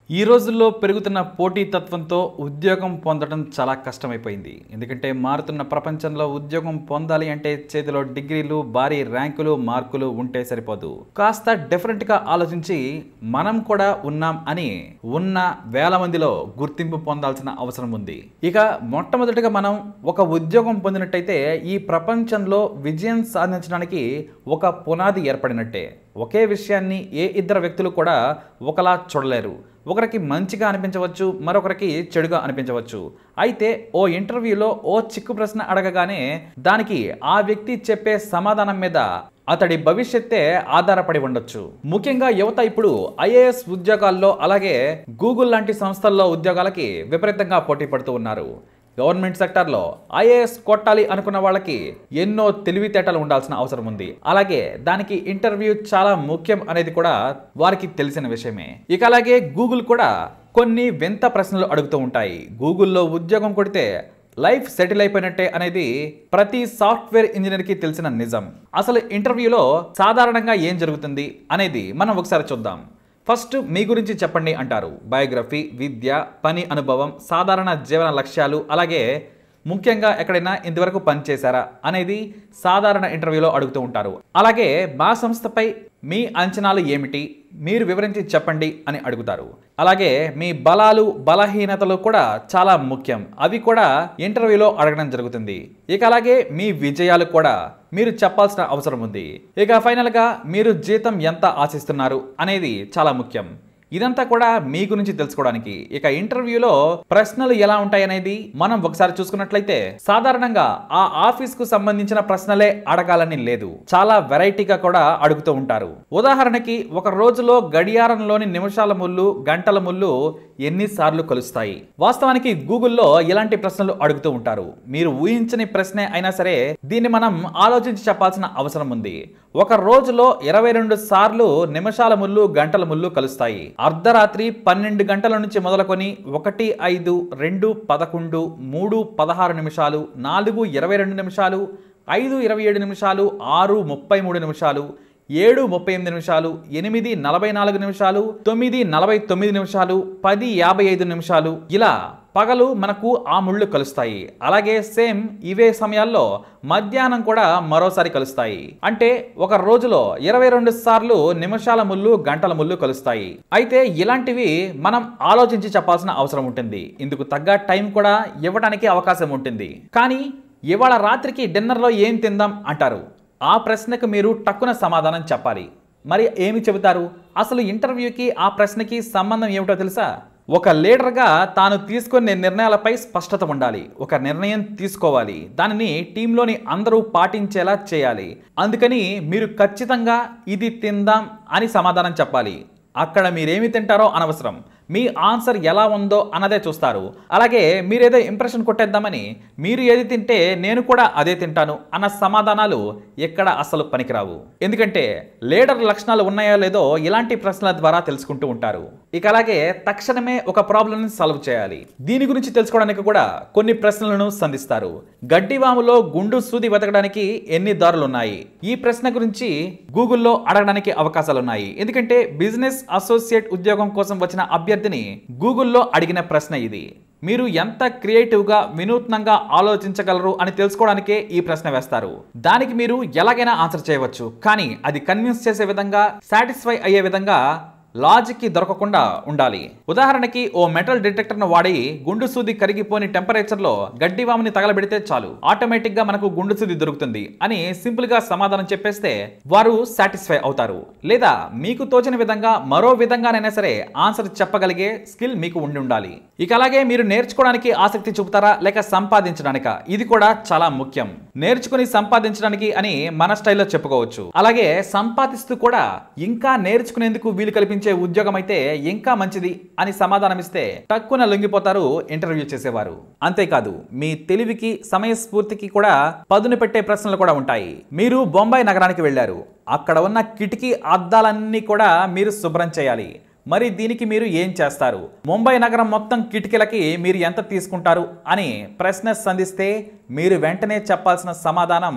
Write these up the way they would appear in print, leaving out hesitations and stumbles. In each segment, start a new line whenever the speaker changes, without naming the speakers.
ఈ రోజుల్లో పెరుగుతున్న పోటీతత్వంతో ఉద్యోగం పొందడం చాలా కష్టమైపోయింది. ఎందుకంటే మారుతున్న ప్రపంచంలో ఉద్యోగం పొందాలి అంటే చేతిలో డిగ్రీలు, భారీ ర్యాంకులు, మార్కులు ఉంటే సరిపోదు. కాస్త డిఫరెంట్గా ఆలోచించి మనం కూడా ఉన్నాం అని ఉన్న వేల మందిలో గుర్తింపు పొందాల్సిన అవసరం ఉంది. ఇక మొట్టమొదటిగా మనం ఒక ఉద్యోగం పొందినట్టయితే ఈ ప్రపంచంలో విజయం సాధించడానికి ఒక పునాది ఏర్పడినట్టే. ఒకే విషయాన్ని ఏ ఇద్దరు వ్యక్తులు కూడా ఒకలా చూడలేరు. ఒకరికి మంచిగా అనిపించవచ్చు, మరొకరికి చెడుగా అనిపించవచ్చు. అయితే ఓ ఇంటర్వ్యూలో ఓ చిక్కు ప్రశ్న అడగగానే దానికి ఆ వ్యక్తి చెప్పే సమాధానం మీద అతడి భవిష్యత్తే ఆధారపడి ఉండొచ్చు. ముఖ్యంగా యువత ఇప్పుడు ఐఏఎస్ ఉద్యోగాల్లో, అలాగే గూగుల్ లాంటి సంస్థల్లో ఉద్యోగాలకి విపరీతంగా పోటీ పడుతూ ఉన్నారు. గవర్నమెంట్ సెక్టార్లో ఐఏఎస్ కొట్టాలి అనుకున్న వాళ్ళకి ఎన్నో తెలివితేటలు ఉండాల్సిన అవసరం ఉంది. అలాగే దానికి ఇంటర్వ్యూ చాలా ముఖ్యం అనేది కూడా వారికి తెలిసిన విషయమే. ఇక అలాగే గూగుల్ కూడా కొన్ని వింత ప్రశ్నలు అడుగుతూ ఉంటాయి. గూగుల్లో ఉద్యోగం కొడితే లైఫ్ సెటిల్ అయిపోయినట్టే అనేది ప్రతి సాఫ్ట్వేర్ ఇంజనీర్కి తెలిసిన నిజం. అసలు ఇంటర్వ్యూలో సాధారణంగా ఏం జరుగుతుంది అనేది మనం ఒకసారి చూద్దాం. ఫస్ట్ మీ గురించి చెప్పండి అంటారు. బయోగ్రఫీ, విద్య, పని అనుభవం, సాధారణ జీవన లక్ష్యాలు, అలాగే ముఖ్యంగా ఎక్కడైనా ఇంతవరకు పనిచేశారా అనేది సాధారణ ఇంటర్వ్యూలో అడుగుతూ ఉంటారు. అలాగే మా సంస్థపై మీ అంచనాలు ఏమిటి, మీరు వివరించి చెప్పండి అని అడుగుతారు. అలాగే మీ బలాలు, బలహీనతలు కూడా చాలా ముఖ్యం. అవి కూడా ఇంటర్వ్యూలో అడగడం జరుగుతుంది. ఇక అలాగే మీ విజయాలు కూడా మీరు చెప్పాల్సిన అవసరం ఉంది. ఇక ఫైనల్గా మీరు జీతం ఎంత ఆశిస్తున్నారు అనేది చాలా ముఖ్యం. ఇదంతా కూడా మీ గురించి తెలుసుకోవడానికి. ఇక ఇంటర్వ్యూలో ప్రశ్నలు ఎలా ఉంటాయనేది మనం ఒకసారి చూసుకున్నట్లయితే సాధారణంగా ఆ ఆఫీస్ కు సంబంధించిన ప్రశ్నలే అడగాలని లేదు, చాలా వెరైటీగా కూడా అడుగుతూ ఉంటారు. ఉదాహరణకి ఒక రోజులో గడియారంలోని నిమిషాల ముళ్ళు, గంటల ముళ్ళు ఎన్నిసార్లు కలుస్తాయి? వాస్తవానికి గూగుల్లో ఇలాంటి ప్రశ్నలు అడుగుతూ ఉంటారు. మీరు ఊహించని ప్రశ్నే అయినా సరే దీన్ని మనం ఆలోచించి చెప్పాల్సిన అవసరం ఉంది. ఒక రోజులో 22 సార్లు నిమిషాల ముళ్ళు, గంటల ముళ్ళు కలుస్తాయి. అర్ధరాత్రి 12 గంటల నుంచి మొదలుకొని 1, 5, 2, 11, 3, 16 నిమిషాలు, 4, 22 నిమిషాలు, 5, 27 నిమిషాలు, 6, 33 నిమిషాలు, 7, 38 నిమిషాలు, 8, 44 నిమిషాలు, 9, 49 నిమిషాలు, 10, 55 నిమిషాలు, ఇలా పగలు మనకు ఆ ముళ్ళు కలుస్తాయి. అలాగే సేమ్ ఇవే సమయాల్లో మధ్యాహ్నం కూడా మరోసారి కలుస్తాయి. అంటే ఒక రోజులో 22 సార్లు నిమిషాల ముళ్ళు, గంటల ముళ్ళు కలుస్తాయి. అయితే ఇలాంటివి మనం ఆలోచించి చెప్పాల్సిన అవసరం ఉంటుంది. ఇందుకు తగ్గ టైం కూడా ఇవ్వడానికి అవకాశం ఉంటుంది. కానీ ఇవాళ రాత్రికి డిన్నర్లో ఏం తిందాం అంటారు. ఆ ప్రశ్నకు మీరు టక్కున సమాధానం చెప్పాలి. మరి ఏమి చెబుతారు? అసలు ఇంటర్వ్యూకి ఆ ప్రశ్నకి సంబంధం ఏమిటో తెలుసా? ఒక లీడర్గా తాను తీసుకునే నిర్ణయాలపై స్పష్టత ఉండాలి. ఒక నిర్ణయం తీసుకోవాలి, దానిని టీంలోని అందరూ పాటించేలా చేయాలి. అందుకని మీరు ఖచ్చితంగా ఇది తిందాం అని సమాధానం చెప్పాలి. అక్కడ మీరేమి తింటారో అనవసరం, మీ ఆన్సర్ ఎలా ఉందో అన్నదే చూస్తారు. అలాగే మీరేదో ఇంప్రెషన్ కొట్టేద్దామని మీరు ఏది తింటే నేను కూడా అదే తింటాను అన్న సమాధానాలు ఎక్కడ అసలు పనికిరావు. ఎందుకంటే లీడర్ లక్షణాలు ఉన్నాయో లేదో ఇలాంటి ప్రశ్నల ద్వారా తెలుసుకుంటూ ఉంటారు. ఇక అలాగే తక్షణమే ఒక ప్రాబ్లంని సాల్వ్ చేయాలి. దీని గురించి తెలుసుకోవడానికి కూడా కొన్ని ప్రశ్నలను సంధిస్తారు. గడ్డివాములో గుండు సూది వెతకడానికి ఎన్ని దారులు ఉన్నాయి? ఈ ప్రశ్న గురించి గూగుల్లో అడగడానికి అవకాశాలున్నాయి. ఎందుకంటే బిజినెస్ అసోసియేట్ ఉద్యోగం కోసం వచ్చిన అభ్యర్థిని గూగుల్లో అడిగిన ప్రశ్న ఇది. మీరు ఎంత క్రియేటివ్గా, వినూత్నంగా ఆలోచించగలరు అని తెలుసుకోవడానికే ఈ ప్రశ్న వేస్తారు. దానికి మీరు ఎలాగైనా ఆన్సర్ చేయవచ్చు, కానీ అది కన్విన్స్ చేసే విధంగా, సాటిస్ఫై అయ్యే విధంగా లాజిక్కి దొరకకుండా ఉండాలి. ఉదాహరణకి ఓ మెటల్ డిటెక్టర్ను వాడి గుండు సూది కరిగిపోని టెంపరేచర్లో గడ్డివాముని తగలబెడితే చాలు, ఆటోమేటిక్గా మనకు గుండు సూది దొరుకుతుంది అని సింపుల్గా సమాధానం చెప్పేస్తే వారు సాటిస్ఫై అవుతారు. లేదా మీకు తోచిన విధంగా మరో విధంగానైనా సరే ఆన్సర్ చెప్పగలిగే స్కిల్ మీకు ఉండి ఉండాలి. ఇక అలాగే మీరు నేర్చుకోవడానికి ఆసక్తి చూపుతారా లేక సంపాదించడానికా? ఇది కూడా చాలా ముఖ్యం. నేర్చుకుని సంపాదించడానికి అని మన స్టైల్లో చెప్పుకోవచ్చు. అలాగే సంపాదిస్తూ కూడా ఇంకా నేర్చుకునేందుకు వీలు కల్పించే ఉద్యోగం అయితే ఇంకా మంచిది అని సమాధానమిస్తే తక్కువ లొంగిపోతారు ఇంటర్వ్యూ చేసేవారు. అంతేకాదు మీ తెలివికి, సమయస్ఫూర్తికి కూడా పదును పెట్టే ప్రశ్నలు కూడా ఉంటాయి. మీరు బొంబాయి నగరానికి వెళ్ళారు. అక్కడ ఉన్న కిటికీ అద్దాలన్నీ కూడా మీరు శుభ్రం చేయాలి. మరి దీనికి మీరు ఏం చేస్తారు? ముంబై నగరం మొత్తం కిటికీలకి మీరు ఎంత తీసుకుంటారు అని ప్రశ్న సంధిస్తే మీరు వెంటనే చెప్పాల్సిన సమాధానం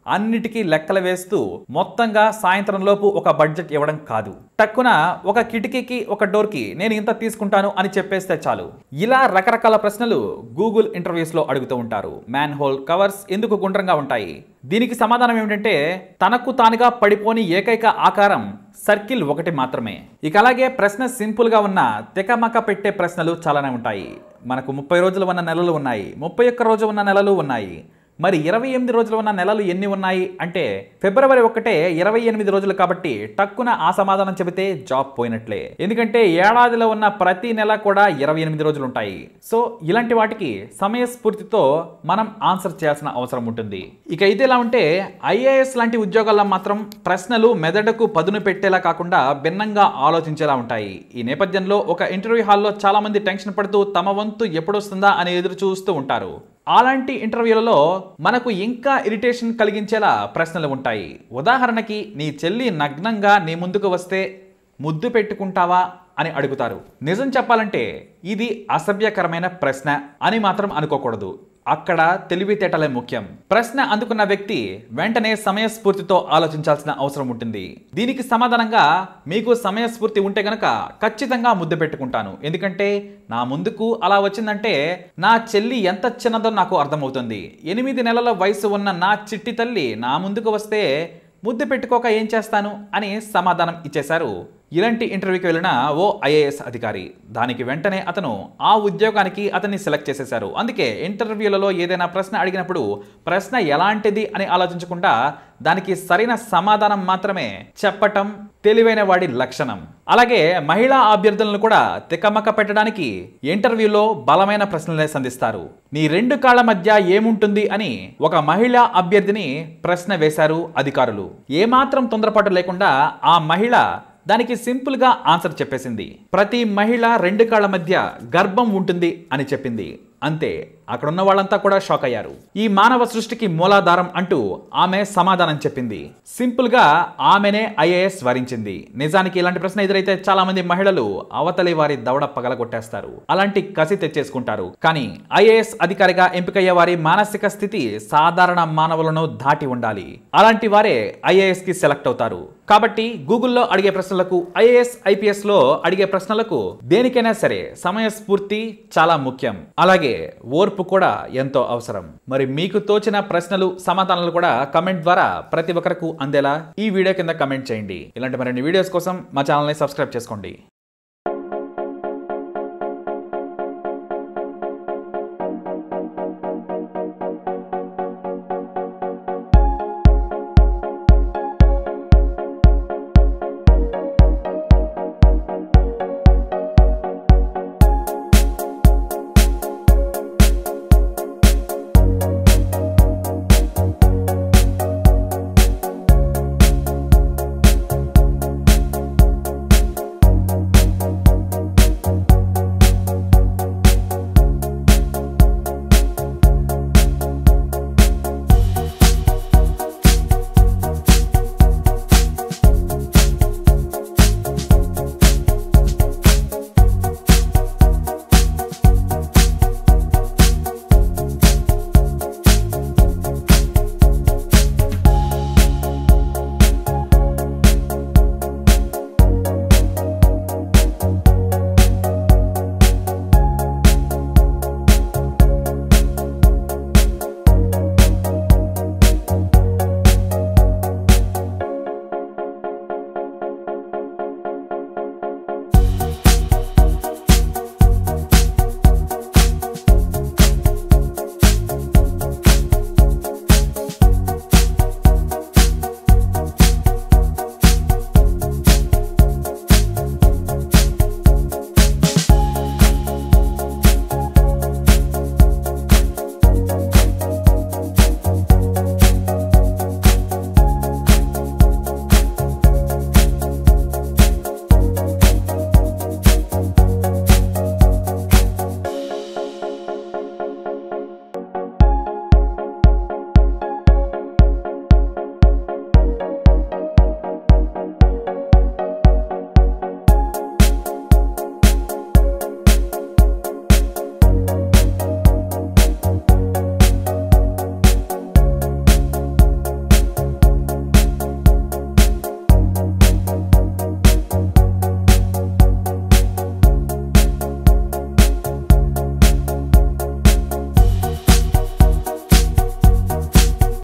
అన్నిటికీ లెక్కలు వేస్తూ మొత్తంగా సాయంత్రం లోపు ఒక బడ్జెట్ ఇవ్వడం కాదు. టక్కున ఒక కిటికీకి ఒక డోర్కి నేను ఇంత తీసుకుంటాను అని చెప్పేస్తే చాలు. ఇలా రకరకాల ప్రశ్నలు గూగుల్ ఇంటర్వ్యూస్ లో అడుగుతూ ఉంటారు. మ్యాన్ హోల్ కవర్స్ ఎందుకు గుండ్రంగా ఉంటాయి? దీనికి సమాధానం ఏమిటంటే తనకు తానుగా పడిపోని ఏకైక ఆకారం సర్కిల్ ఒకటి మాత్రమే. ఇక అలాగే ప్రశ్న సింపుల్ గా ఉన్న తెకమక పెట్టే ప్రశ్నలు చాలానే ఉంటాయి. మనకు 30 రోజులు ఉన్న నెలలు ఉన్నాయి, 31 రోజు ఉన్న నెలలు ఉన్నాయి. మరి 28 రోజులు ఉన్న నెలలు ఎన్ని ఉన్నాయి అంటే ఫిబ్రవరి 1 28 రోజులు కాబట్టి టక్కున ఆ సమాధానం చెబితే జాబ్ పోయినట్లే. ఎందుకంటే ఏడాదిలో ఉన్న ప్రతి నెల కూడా 28 రోజులు ఉంటాయి. సో ఇలాంటి వాటికి సమయస్ఫూర్తితో మనం ఆన్సర్ చేయాల్సిన అవసరం ఉంటుంది. ఇక ఇది ఎలా ఉంటే ఐఏఎస్ లాంటి ఉద్యోగాల్లో మాత్రం ప్రశ్నలు మెదడుకు పదును పెట్టేలా కాకుండా భిన్నంగా ఆలోచించేలా ఉంటాయి. ఈ నేపథ్యంలో ఒక ఇంటర్వ్యూ హాల్లో చాలా మంది టెన్షన్ పడుతూ తమ వంతు ఎప్పుడొస్తుందా అని ఎదురు చూస్తూ ఉంటారు. అలాంటి ఇంటర్వ్యూలలో మనకు ఇంకా ఇరిటేషన్ కలిగించేలా ప్రశ్నలు ఉంటాయి. ఉదాహరణకి నీ చెల్లి నగ్నంగా నీ ముందుకు వస్తే ముద్దు పెట్టుకుంటావా అని అడుగుతారు. నిజం చెప్పాలంటే ఇది అసభ్యకరమైన ప్రశ్న అని మాత్రం అనుకోకూడదు. అక్కడ తెలివితేటలే ముఖ్యం. ప్రశ్న అందుకున్న వ్యక్తి వెంటనే సమయస్ఫూర్తితో ఆలోచించాల్సిన అవసరం ఉంటుంది. దీనికి సమాధానంగా మీకు సమయస్ఫూర్తి ఉంటే గనక ఖచ్చితంగా ముద్దు పెట్టుకుంటాను. ఎందుకంటే నా ముందుకు అలా వచ్చిందంటే నా చెల్లి ఎంత చిన్నదో నాకు అర్థమవుతుంది. 8 నెలల వయసు ఉన్న నా చిట్టి తల్లి నా ముందుకు వస్తే ముద్దు పెట్టుకోక ఏం చేస్తాను అని సమాధానం ఇచ్చేశారు ఇలాంటి ఇంటర్వ్యూకి వెళ్ళిన ఓ ఐఏఎస్ అధికారి. దానికి వెంటనే అతను ఆ ఉద్యోగానికి అతన్ని సెలెక్ట్ చేసేశారు. అందుకే ఇంటర్వ్యూలలో ఏదైనా ప్రశ్న అడిగినప్పుడు ప్రశ్న ఎలాంటిది అని ఆలోచించకుండా దానికి సరైన సమాధానం మాత్రమే చెప్పటం తెలివైన వాడి లక్షణం. అలాగే మహిళా అభ్యర్థులను కూడా తికమక పెట్టడానికి ఇంటర్వ్యూలో బలమైన ప్రశ్నలే సంధిస్తారు. నీ 2 కాళ్ల మధ్య ఏముంటుంది అని ఒక మహిళా అభ్యర్థిని ప్రశ్న వేశారు అధికారులు. ఏమాత్రం తొందరపాటు లేకుండా ఆ మహిళ దానికి సింపుల్ గా ఆన్సర్ చెప్పేసింది. ప్రతి మహిళ 2 కాళ్ల మధ్య గర్భం ఉంటుంది అని చెప్పింది. అంతే, అక్కడున్న వాళ్ళంతా కూడా షాక్ అయ్యారు. ఈ మానవ సృష్టికి మూలాధారం అంటూ ఆమె సమాధానం చెప్పింది. సింపుల్ గా ఆమెనే ఐఏఎస్ వరించింది. నిజానికి ఇలాంటి ప్రశ్న ఎదురైతే చాలా మంది మహిళలు అవతలి వారి దవడ పగలగొట్టేస్తారు, అలాంటి కసి తెచ్చేసుకుంటారు. కానీ ఐఏఎస్ అధికారిగా ఎంపికయ్యే వారి మానసిక స్థితి సాధారణ మానవులను దాటి ఉండాలి. అలాంటి వారే ఐఏఎస్ కి సెలెక్ట్ అవుతారు. కాబట్టి గూగుల్లో అడిగే ప్రశ్నలకు, ఐఏఎస్ ఐపీఎస్ లో అడిగే ప్రశ్నలకు దేనికైనా సరే సమయస్ఫూర్తి చాలా ముఖ్యం. అలాగే ఓర్పు కూడా ఎంతో అవసరం. మరి మీకు తోచిన ప్రశ్నలు, సమాధానాలు కూడా కమెంట్ ద్వారా ప్రతి ఒక్కరికి అందేలా ఈ వీడియో కింద కమెంట్ చేయండి. ఇలాంటి మరిన్ని వీడియోస్ కోసం మా ఛానల్ని సబ్స్క్రైబ్ చేసుకోండి.